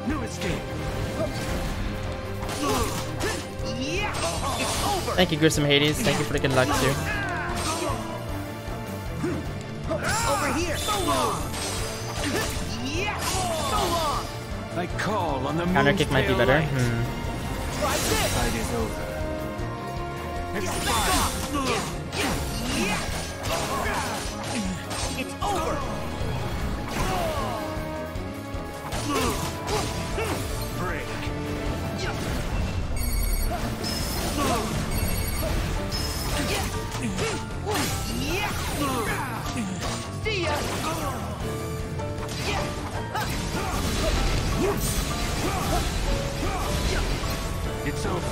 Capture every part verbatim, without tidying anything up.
No escape. It's over. Thank you, Grissom Hades. Thank you for the good luck too. Over here. So long. Yeah. So long. I call on the Counter moon's kick might be pale better. light. Hmm. Try this. Fight is over. Back off. Yeah. It's over. Break. Yeah. See ya. It's over.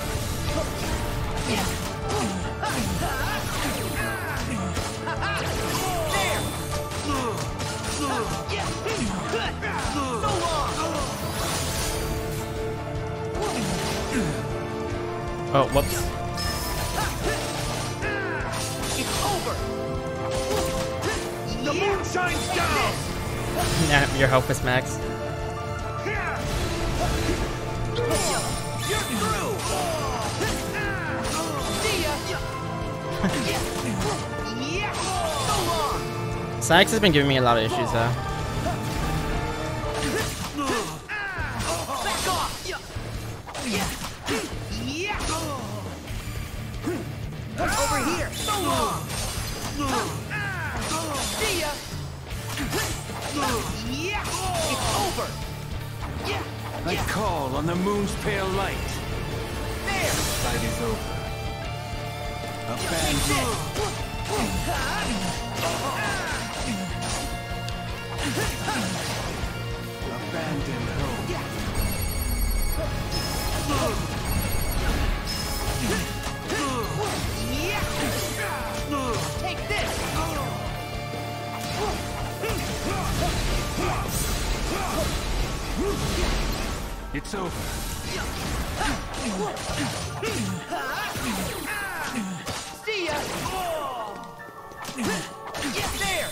Oh, whoops. It's over. The moon shines down. Yeah, your health is max. You're through. See ya. Yeah. So long. Sykes has been giving me a lot of issues though. Back off. Yeah. Yeah. Over here. So long. See ya. Yeah. It's over. Yeah. I call on the moon's pale light. There. Fight is over. Abandon. Abandon hope. Take this. It's over. See ya. Get there.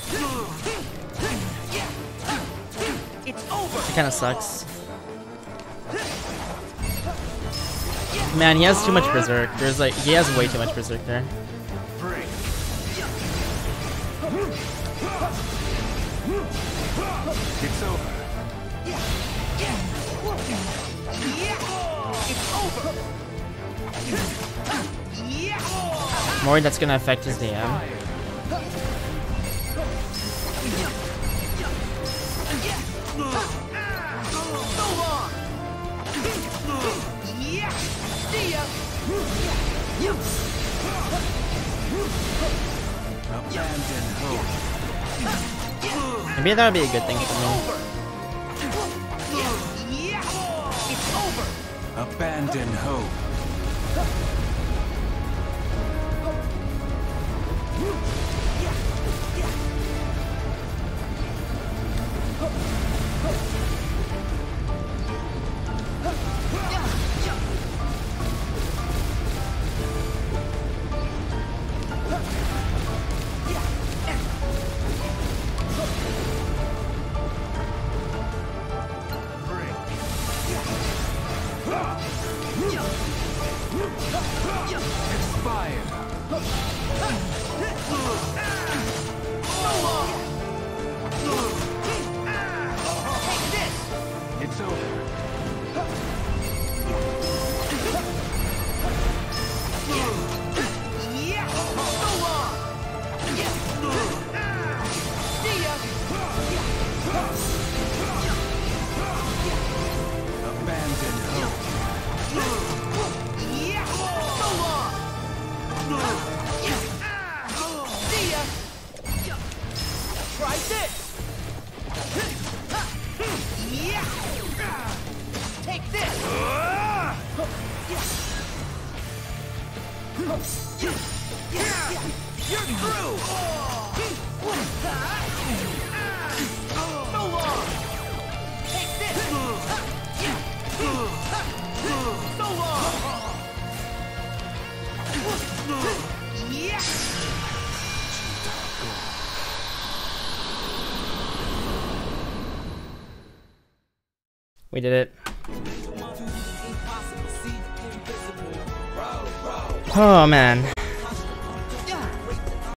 It's over. It kind of sucks. Man, he has too much berserk. There's like he has way too much berserk there. Break. It's over. It's over. I'm worried that's gonna affect his D M. So long. See ya. Abandon hope. Maybe that would be a good thing for me. It's over. Abandon hope. Expire. Take this. It's over. Yeah. So long. See ya. Abandon hope. Yeah. So long. See ya. Try this. Yeah. Take this. You're through. So long. Take this. So long. Yeah. We did it. Oh man.